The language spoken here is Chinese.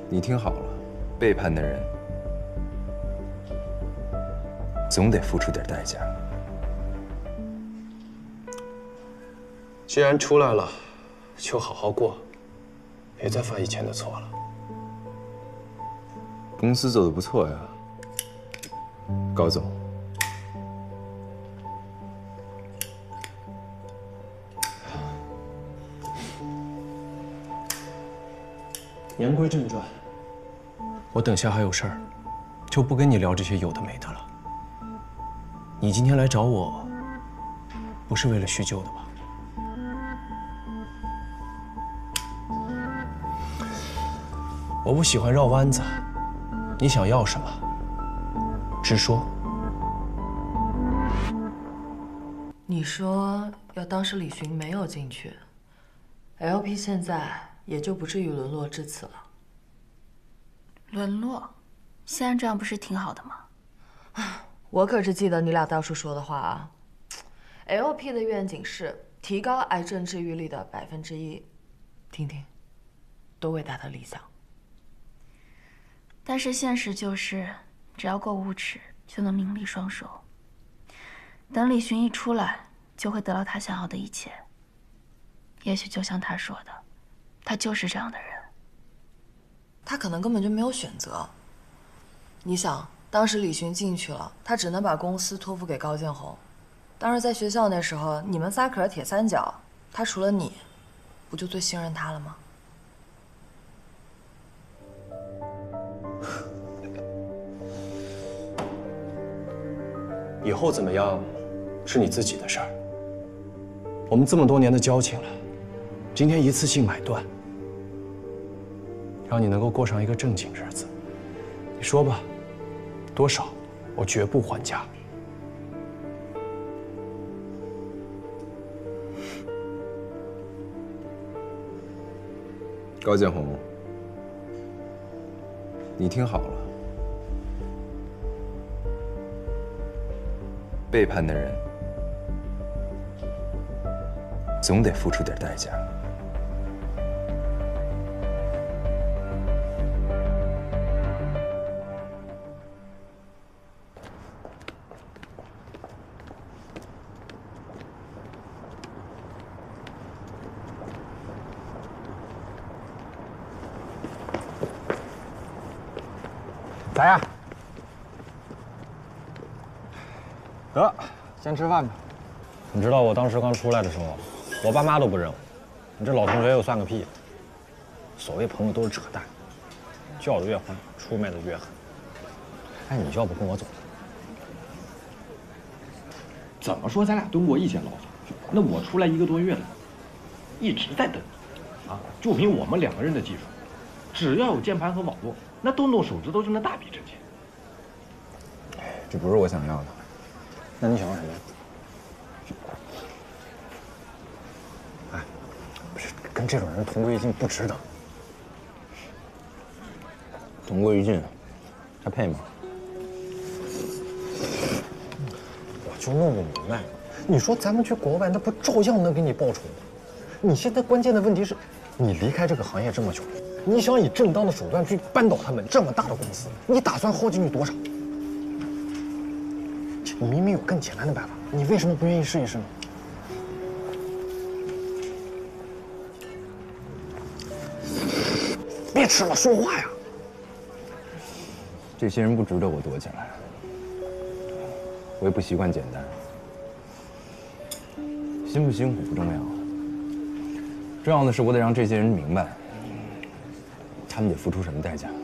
你听好了，背叛的人总得付出点代价。 既然出来了，就好好过，别再犯以前的错了。 公司做得不错呀，高总。 言归正传，我等下还有事儿，就不跟你聊这些有的没的了。你今天来找我，不是为了叙旧的吧？我不喜欢绕弯子，你想要什么，直说。 你说要当时李寻没有进去 ，LP 现在也就不至于沦落至此了。 沦落，现在这样不是挺好的吗？ 我可是记得你俩当初说的话啊。LP 的愿景是提高癌症治愈率的1%，听听，多伟大的理想！ 但是现实就是，只要够无耻，就能名利双收。等李寻一出来，就会得到他想要的一切。也许就像他说的，他就是这样的人。 他可能根本就没有选择。你想，当时李寻进去了，他只能把公司托付给高建宏。当时在学校那时候，你们仨可是铁三角，他除了你，不就最信任他了吗？ 以后怎么样，是你自己的事儿。我们这么多年的交情了，今天一次性买断，让你能够过上一个正经日子。你说吧，多少，我绝不还价。 高建宏，你听好了，背叛的人总得付出点代价。 咋样？得，先吃饭吧。 你知道我当时刚出来的时候，我爸妈都不认我。你这老同学又算个屁！所谓朋友都是扯淡，叫的越欢，出卖的越狠。哎，你要不跟我走？ 怎么说咱俩蹲过一千牢房？那我出来1个多月了，一直在等你啊！就凭我们2个人的技术，只要有键盘和网络，那动动手指头就能大笔挣钱。 这不是我想要的。 那你想要什么？哎，不是跟这种人同归于尽不值得。 同归于尽，还配吗？ 我就弄不明白，你说咱们去国外，那不照样能给你报酬吗？你现在关键的问题是，你离开这个行业这么久，你想以正当的手段去扳倒他们这么大的公司，你打算耗进去多少？你明明有更简单的办法，你为什么不愿意试一试呢？别吃了，说话呀！ 这些人不值得我躲起来，我也不习惯简单。辛不辛苦不重要，重要的是我得让这些人明白，他们得付出什么代价。